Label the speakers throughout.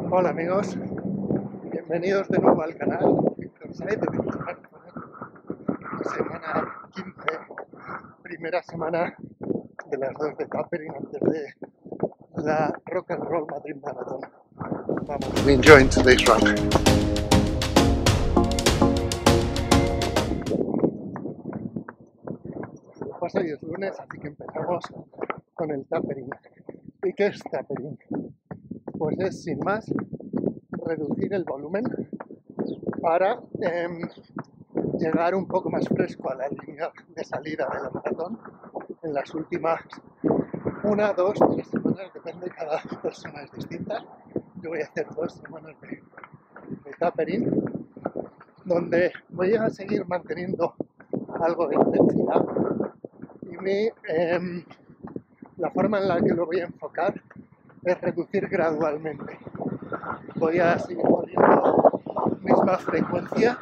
Speaker 1: Hola amigos, bienvenidos de nuevo al canal Víctor Saez de Víctor Saez. Semana 15, primera semana de las dos de Tapering antes de la Rock and Roll Madrid Marathon. Vamos. Enjoying today's run. Pues hoy es lunes, así que empezamos con el Tapering. ¿Y qué es Tapering? Pues es, sin más, reducir el volumen para llegar un poco más fresco a la línea de salida de la maratón en las últimas 1, 2, 3 semanas, depende, cada persona es distinta. Yo voy a hacer 2 semanas de tapering, donde voy a seguir manteniendo algo de intensidad y la forma en la que lo voy a enfocar es reducir gradualmente. Voy a seguir poniendo misma frecuencia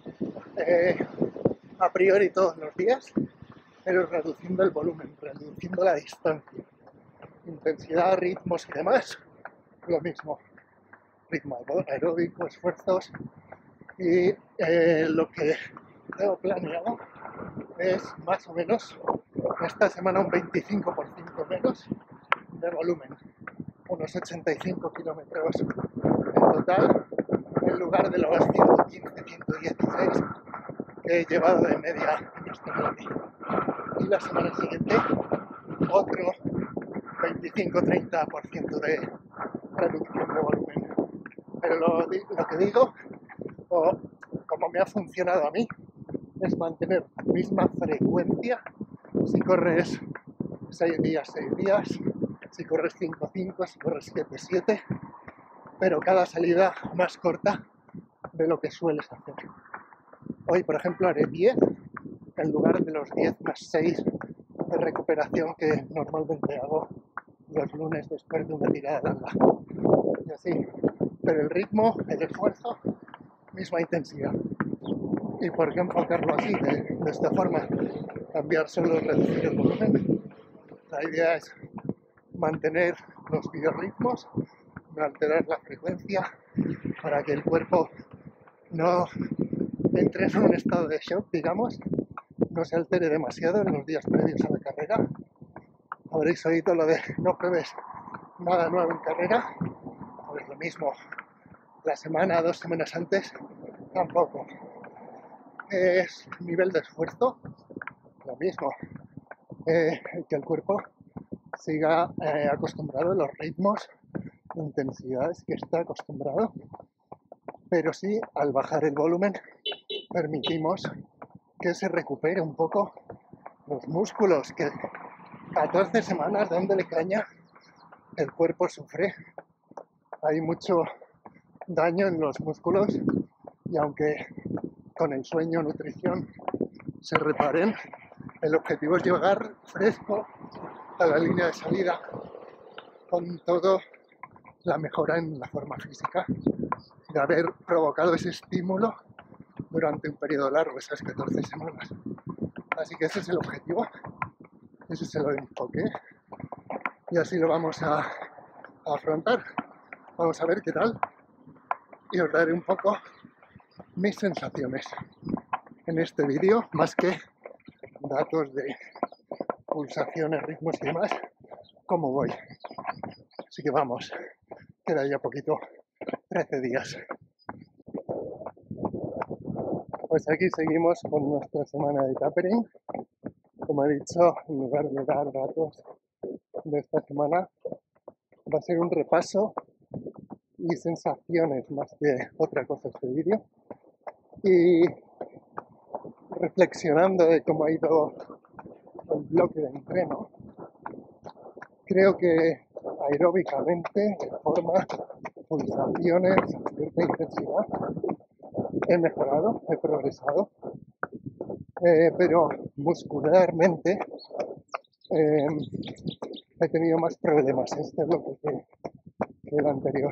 Speaker 1: a priori todos los días, pero reduciendo el volumen, reduciendo la distancia, intensidad, ritmos y demás, lo mismo, ritmo aeróbico, esfuerzos, y lo que tengo planeado es más o menos esta semana un 25% menos de volumen, unos 85 kilómetros en total, en lugar de los 115, 116 que he llevado de media en este rally. Y la semana siguiente otro 25-30% de reducción de volumen. Pero lo que digo, o como me ha funcionado a mí, es mantener la misma frecuencia. Si corres 6 días, 6 días, si corres 5-5, si corres 7-7, pero cada salida más corta de lo que sueles hacer. Hoy, por ejemplo, haré 10 en lugar de los 10 más 6 de recuperación que normalmente hago los lunes después de una tirada larga. Y así, pero el ritmo, el esfuerzo, misma intensidad. ¿Y por qué enfocarlo así, de esta forma? Cambiar solo, reducir el volumen. La idea es mantener los biorritmos, no alterar la frecuencia para que el cuerpo no entre en un estado de shock, digamos, no se altere demasiado en los días previos a la carrera. Habréis oído lo de no pruebes nada nuevo en carrera, pues lo mismo, la semana, 2 semanas antes, tampoco. Es nivel de esfuerzo, lo mismo, que el cuerpo siga acostumbrado a los ritmos, intensidades que está acostumbrado, pero sí, al bajar el volumen, permitimos que se recupere un poco los músculos, que 14 semanas dándole caña, el cuerpo sufre, hay mucho daño en los músculos y aunque con el sueño, nutrición se reparen, el objetivo es llegar fresco a la línea de salida con todo la mejora en la forma física de haber provocado ese estímulo durante un periodo largo, esas 14 semanas. Así que ese es el objetivo, ese es el enfoque y así lo vamos a afrontar. Vamos a ver qué tal y os daré un poco mis sensaciones en este vídeo, más que datos de pulsaciones, ritmos y demás, cómo voy. Así que vamos, queda ya poquito, 13 días. Pues aquí seguimos con nuestra semana de tapering. Como he dicho, en lugar de dar datos de esta semana, va a ser un repaso y sensaciones más que otra cosa este vídeo. Y reflexionando de cómo ha ido el bloque de entreno, creo que aeróbicamente, de forma, pulsaciones, cierta intensidad, he mejorado, he progresado, pero muscularmente he tenido más problemas este bloque que el anterior.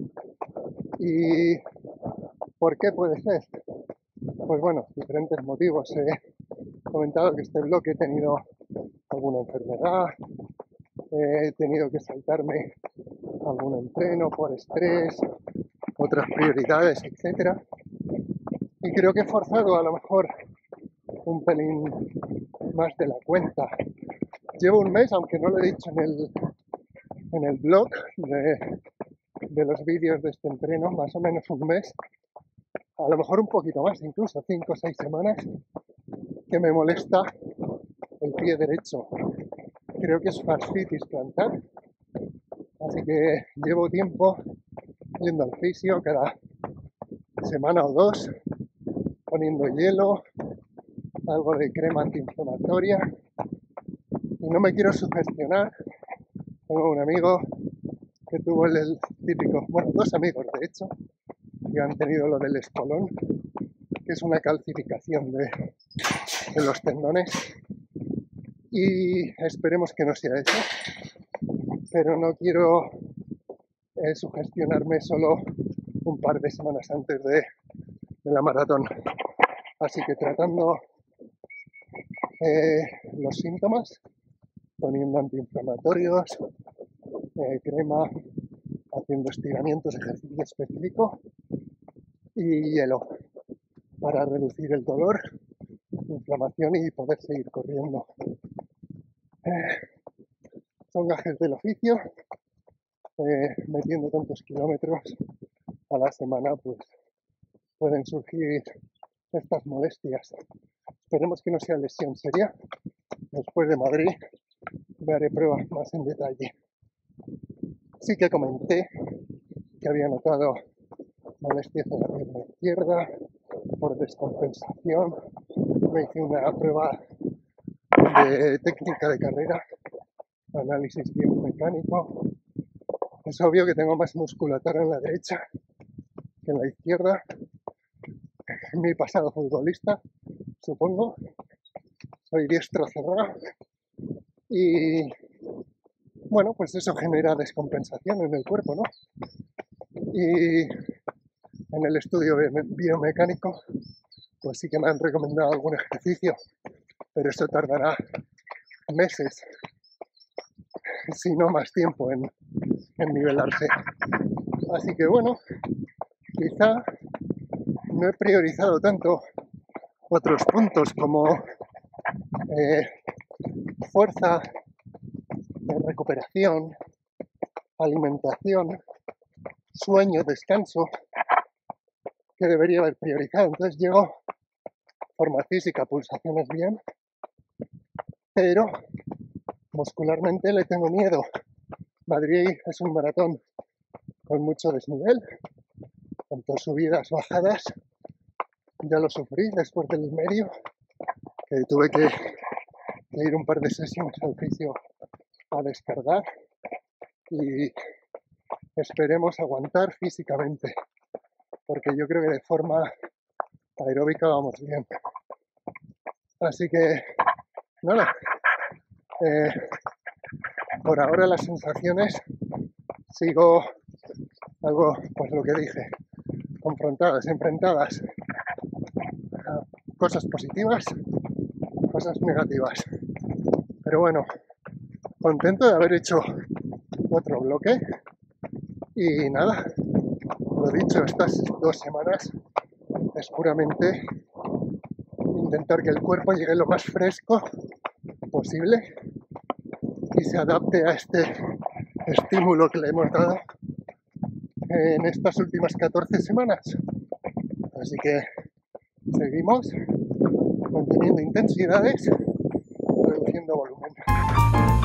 Speaker 1: ¿Y por qué puede ser? Pues bueno, diferentes motivos. He comentado que este bloque he tenido alguna enfermedad, he tenido que saltarme algún entreno por estrés, otras prioridades, etcétera. Y creo que he forzado a lo mejor un pelín más de la cuenta. Llevo un mes, aunque no lo he dicho en el blog de los vídeos de este entreno, más o menos un mes, a lo mejor un poquito más, incluso 5 o 6 semanas, que me molesta el pie derecho. Creo que es fascitis plantar, así que llevo tiempo yendo al fisio cada semana o dos, poniendo hielo, algo de crema antiinflamatoria, y no me quiero sugestionar. Tengo un amigo que tuvo el típico, bueno, dos amigos de hecho, que han tenido lo del espolón, que es una calcificación de los tendones, y esperemos que no sea eso, pero no quiero sugestionarme solo un par de semanas antes de la maratón. Así que tratando los síntomas, poniendo antiinflamatorios, crema, haciendo estiramientos, ejercicio específico y hielo para reducir el dolor, inflamación y poder seguir corriendo. Son gajes del oficio, metiendo tantos kilómetros a la semana, pues pueden surgir estas molestias. Esperemos que no sea lesión seria. Después de Madrid haré pruebas más en detalle. Sí que comenté que había notado molestias en la pierna izquierda por descompensación. Me hice una prueba de técnica de carrera, análisis biomecánico. Es obvio que tengo más musculatura en la derecha que en la izquierda. Mi pasado futbolista, supongo. Soy diestro cerrado. Y bueno, pues eso genera descompensación en el cuerpo, ¿no? Y en el estudio biomecánico, pues sí que me han recomendado algún ejercicio, pero eso tardará meses, si no más tiempo, en nivelarse. Así que bueno, quizá no he priorizado tanto otros puntos como fuerza, recuperación, alimentación, sueño, descanso, que debería haber priorizado. Entonces llego, forma física, pulsaciones bien, pero muscularmente le tengo miedo. Madrid es un maratón con mucho desnivel, tanto subidas, bajadas. Ya lo sufrí después del medio, que tuve que ir un par de sesiones al fisio a descargar, y esperemos aguantar físicamente, porque yo creo que de forma aeróbica vamos bien. Así que nada, por ahora las sensaciones sigo algo, pues lo que dije, confrontadas, enfrentadas a cosas positivas, cosas negativas. Pero bueno, contento de haber hecho otro bloque y nada, lo dicho, estas 2 semanas es puramente intentar que el cuerpo llegue lo más fresco posible y se adapte a este estímulo que le hemos dado en estas últimas 14 semanas. Así que seguimos manteniendo intensidades, reduciendo volumen.